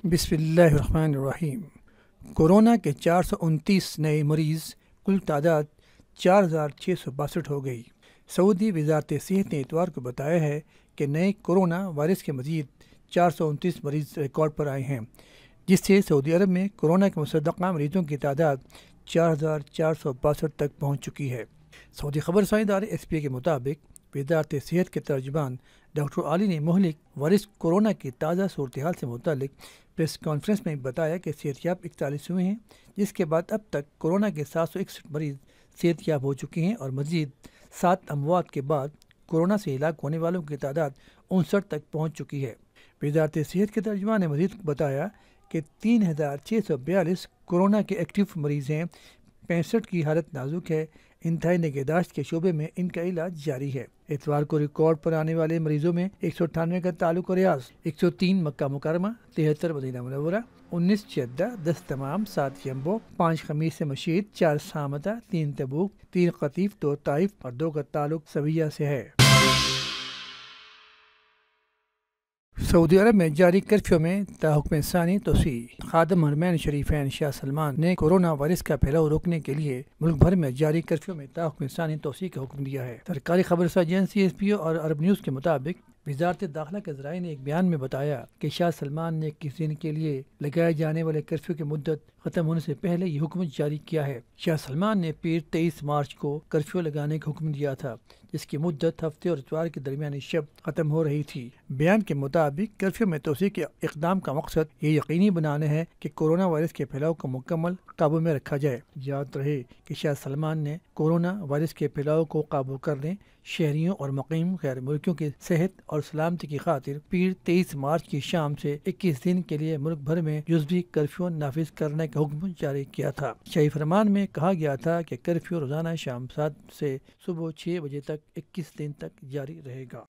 بسم اللہ الرحمن الرحیم۔ کورونا کے 429 نئے مریض، کل تعداد 4662 ہو گئی۔ سعودی وزارت صحت نے اتوار کو بتایا ہے کہ نئے کورونا وائرس کے مزید 429 مریض ریکارڈ پر آئے ہیں، جس سے سعودی عرب میں کورونا کے مصدقہ مریضوں کی تعداد 4462 تک پہنچ چکی ہے۔ سعودی خبر رسائی ادارے SPA کے مطابق وزارت صحت کے ترجمان ڈاکٹر علی نے مہلک وائرس کورونا کی تازہ صورتحال سے متعلق پریس کانفرنس میں بتایا کہ صحت یاب 41 ہوئے ہیں، جس کے بعد اب تک کورونا کے 761 مریض صحت یاب ہو چکے ہیں اور مزید 7 اموات کے بعد کورونا سے ہلاک ہونے والوں کی تعداد 59 تک پہنچ چکی ہے۔ وزارت صحت کے ترجمان نے مزید بتایا کہ 3642 کورونا کے ایکٹیو مریض ہیں، 65 کی حالت نازک ہے۔ انتہائی نگہداشت کے شعبے میں ان کا علاج جاری ہے۔ اتوار کو ریکارڈ پر آنے والے مریضوں میں 198 کا تعلق ریاض، 103 مکہ مکرمہ، 73 مدینہ منورہ، 19 جدہ، 10 دمام، 7 جمبو، 5 خمیس مشید، 4 سامتہ، 3 تبوک، 3 قطیف، 2 طائف اور 2 کا تعلق سویہ سے ہے۔ سعودی عرب میں جاری کرفیو میں تاحکم ثانی توسیع۔ خادم حرمین شریفین شاہ سلمان نے کورونا وائرس کا پھیلاؤ روکنے کے لیے ملک بھر میں جاری کرفیو میں تاحکم ثانی توسیع کا حکم دیا ہے۔ سرکاری خبر رساں ایجنسی SPO اور عرب نیوز کے مطابق وزارت داخلہ کے ذرائع نے ایک بیان میں بتایا کہ شاہ سلمان نے 21 دن کے لیے لگائے جانے والے کرفیو کی مدت ختم ہونے سے پہلے یہ حکم جاری کیا ہے۔ شاہ سلمان نے پیر 23 مارچ کو کرفیو لگانے کا حکم دیا تھا، جس کی مدت ہفتے اور اتوار کے درمیانی شب ختم ہو رہی تھی۔ بیان کے مطابق کرفیو میں توسیع کے اقدام کا مقصد یہ یقینی بنانا ہے کہ کورونا وائرس کے پھیلاؤ کو مکمل قابو میں رکھا جائے۔ یاد رہے کہ شاہ سلمان نے کورونا وائرس کے پھیلاؤ کو قابو کرنے، شہریوں اور مقیم غیر ملکیوں کی صحت اور سلامتی کی خاطر پیر 23 مارچ کی شام سے 21 دن کے لیے ملک بھر میں جزوی کرفیو نافذ کرنے کا حکم جاری کیا تھا۔ شاہی فرمان میں کہا گیا تھا کہ کرفیو روزانہ شام 7 سے صبح 6 بجے تک 21 دن تک جاری رہے گا۔